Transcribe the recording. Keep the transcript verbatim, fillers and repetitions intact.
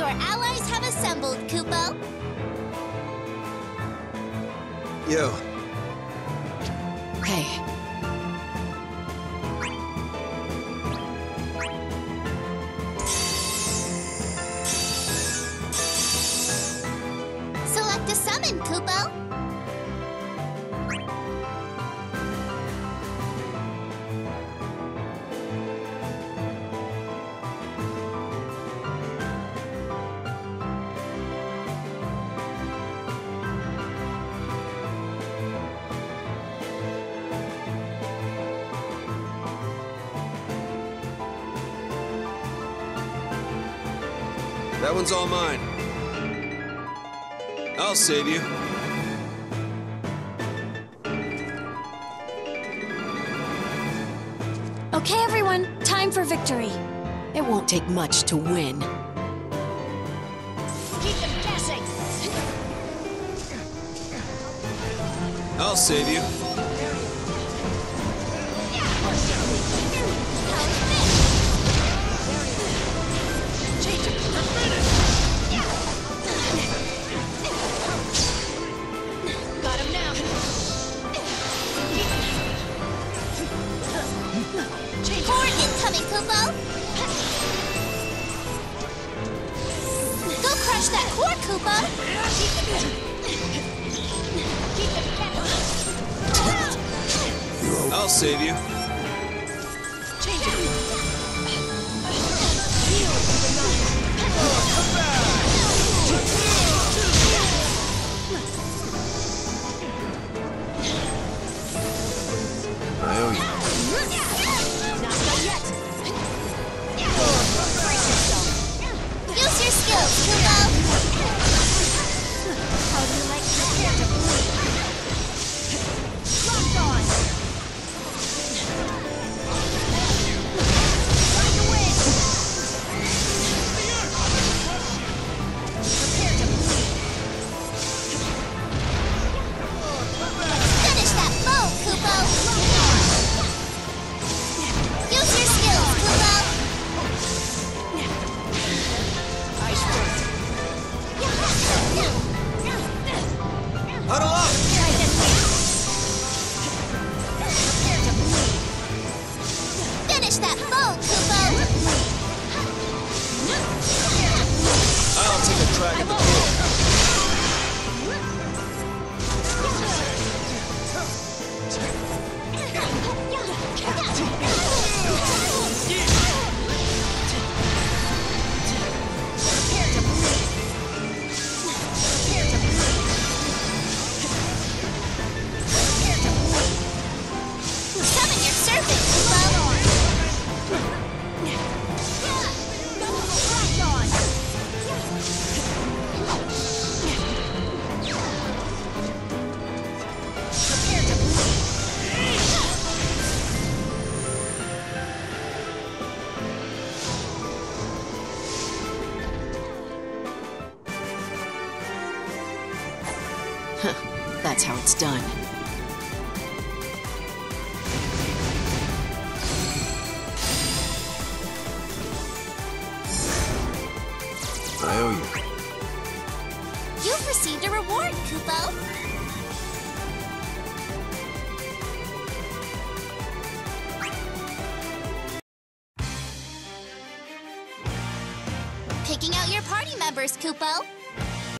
Your allies have assembled, Kupo. Yo. Hey. Select a summon, Kupo. That one's all mine. I'll save you. Okay, everyone, time for victory. It won't take much to win. Keep them guessing. I'll save you. Got him now. Core incoming, Kupo. Go crush that core, Kupo. I'll save you. Oh, yeah. Not done yet. Use your skills, Kupo. How do you like prepare to bleed? Locked on. Trying to win. Prepare to bleed. Finish that foe, Kupo. Use your skills, Kupo. Ice burst. Huddle up! Try this. Prepare to bleed. Finish that foe, Kupo. I'll take a crack at the core. Prepare to bleed. Prepare to bleed. Prepare to bleed. Summon your serpent, Kupo. Locked on. Prepare to bleed. That's how it's done. Oh, yeah. You've received a reward, Kupo. Picking out your party members, Kupo.